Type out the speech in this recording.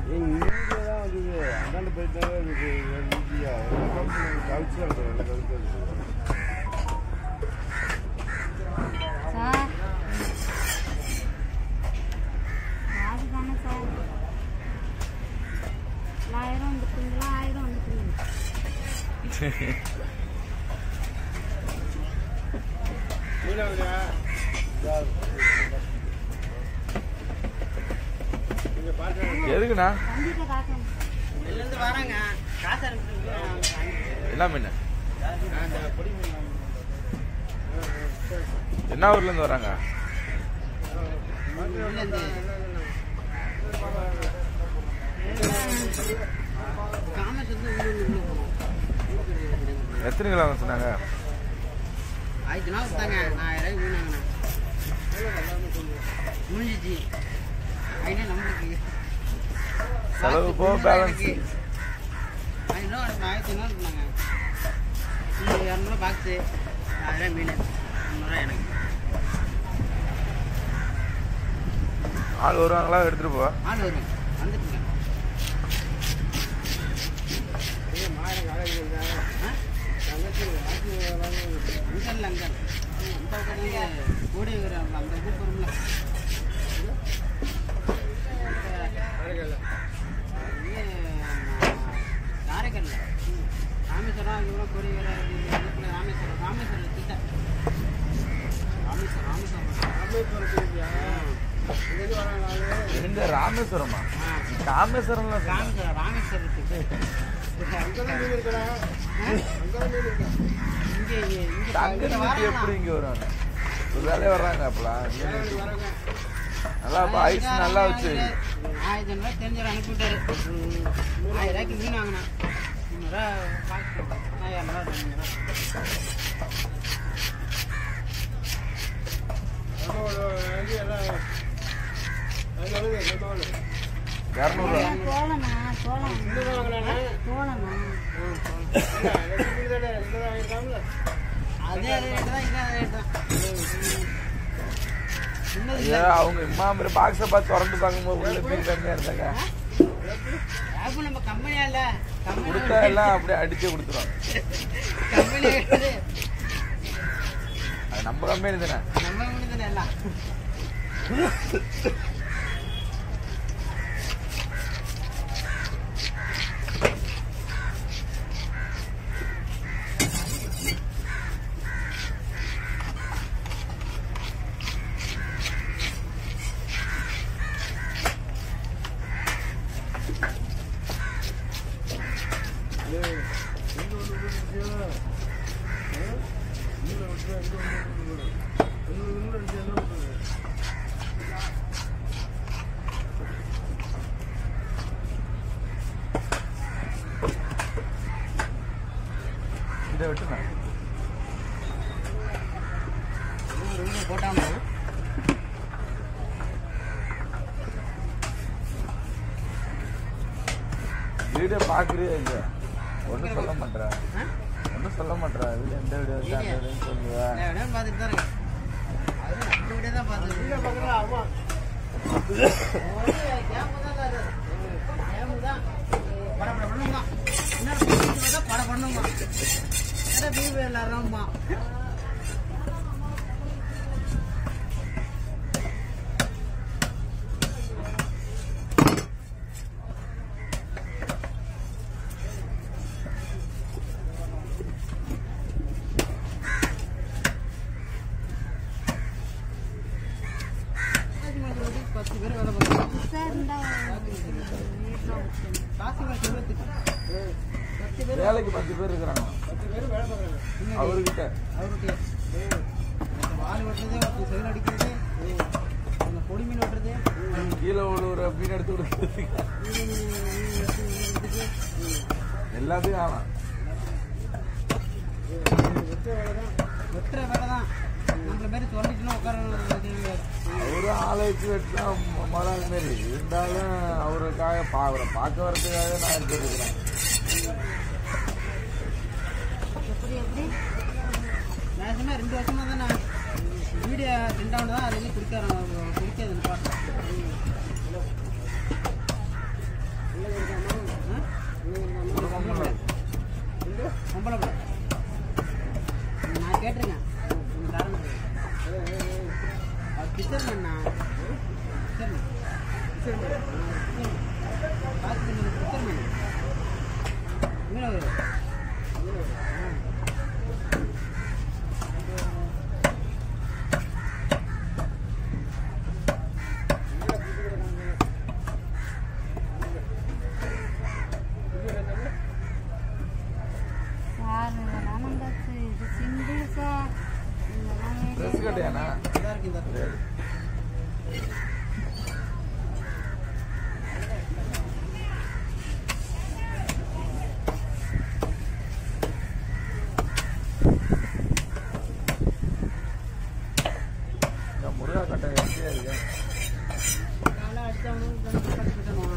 இங்கேதான் வந்து அந்தாண்டு போயிட்டாங்க கழிச்சு சார் அதுதானே சார் 1000 வந்துட்டீங்களா 1000 வந்துட்டீங்க எதுக்குண்ணா வராங்க காசு என்ன மீன் என்ன ஊர்ல இருந்து வராங்க எத்தனை கிலோ சொன்னாங்க 1000 நாள் கொடுத்தாங்க 1000 மீனாங்கண்ணா முடிஞ்சிச்சு ஐயா நம்மளுக்கு செலவு போ பேலன்ஸ் 1000 நாள் இருந்தாங்க 200 பாக்ஸு 1000 மீன் 200 எனக்கு ஆள் வருவாங்களா எடுத்துட்டு போ ஆள் வரும் வந்துட்டுங்க அங்கே அங்கே அந்த கூடி அந்த கூட்டு வரும்ல காரைக்கல்ல ராமேஸ்வரம் அங்கே கூட கூடி வர ராமேஸ்வரம் கிட்ட எங்க ராமேஸ்வரமா ராமேஸ்வரம்ல ராமேஸ்வரத்துக்கு எப்படி இங்க வரும் ஒரு வேலையை வர்றாங்க அப்பலாம் நல்லா ஐஸ் நல்லா வச்சு 1000 ரூபாய் தெரிஞ்சவர் அனுப்பிவிட்டாரு 1000 ரூபாய்க்கு மீன் வாங்கினா 200 அவங்க இம்மா பாக்ஸை பார்த்து திறந்து பார்க்கும்போது உள்ள மீன் கம்மியா இருந்தாங்க நம்ம கம்பெனியால கொடுத்தா எல்லாம் அப்படியே அடிச்சு கொடுத்துருவாங்க அது நம்ம கம்பெனி தானே எல்லாம் இதை விட்டுனா போட்டாங்க வீடியோ பாக்குறியா இல்லையா ஒன்றும் சொல்ல மாட்டேறா ஒன்றும் சொல்ல மாட்டேறா வீடியோ எந்த வீடியோ சொல்லுவா பார்த்துட்டு தான் இருக்கு அது அந்த வீடியோ தான் பார்த்துட்டு பட பண்ணுமா எல்லாரும் வேலைக்கு 10 பேர் இருக்கிறாங்க அவர்கிட்ட பொடி மீன் வெட்டுறது கீழே ஒரு மீன் எடுத்து கொடுக்குறதுக்கு எல்லாத்தையும் ஆகலாம் வெட்டுற வேலை தான் நம்மள மாரி சொல்லிட்டுனா உட்கார அவரும் ஆளை வச்சு வெட்டினா மழை மாரி இருந்தாலும் அவருக்காக அவரை பார்க்க வரதுக்காக நான் எடுத்துருக்கிறேன் மேக்ஸிமம் 2 வருஷமா தான் நான் வீடியோ ரெண்டாவது தான் அது குடிக்காதுன்னு பார்த்தேன் சார் இதெல்லாம் நம்ம இது சிம்பிள் சார் இதெல்லாம் ட்ரெஸ் கட்டையாண்ணா முருகா கட்டை எப்படியா இருக்கு அடிச்சா